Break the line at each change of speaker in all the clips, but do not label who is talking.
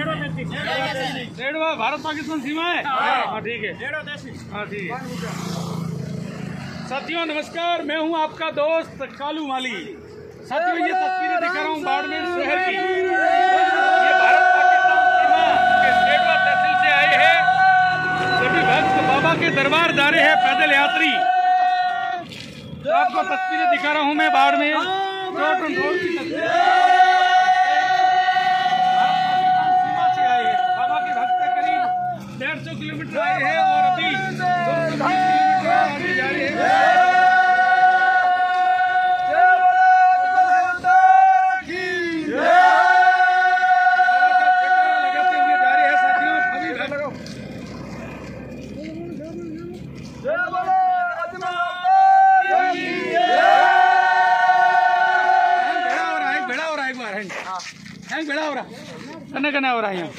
रेडवा भारत पाकिस्तान सीमा है। हाँ ठीक है। हाँ ठीक है। साथियों नमस्कार, मैं हूं आपका दोस्त कालू माली। साथियों ये तस्वीरें दिखा रहा हूं बाड़मेर शहर की। ये भारत पाकिस्तान सीमा के रेडवा तहसील से आए हैं सभी भक्त बाबा के दरबार जा रहे हैं पैदल यात्री। तो आपको तस्वीरें दिखा रहा हूं मैं बाड़मेर रोड की तस्वीर। किलोमीटर आए हैं और अभी 220 किलोमीटर आगे जा रहे हैं। लगाते हुए जा रहे हैं साथियों। अभी भेड़ा हो रहा है एक बार भेड़ा हो रहा कन्ने हो रहा है यहाँ।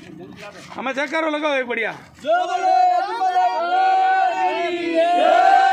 हमें जयकारो लगाओ एक बढ़िया।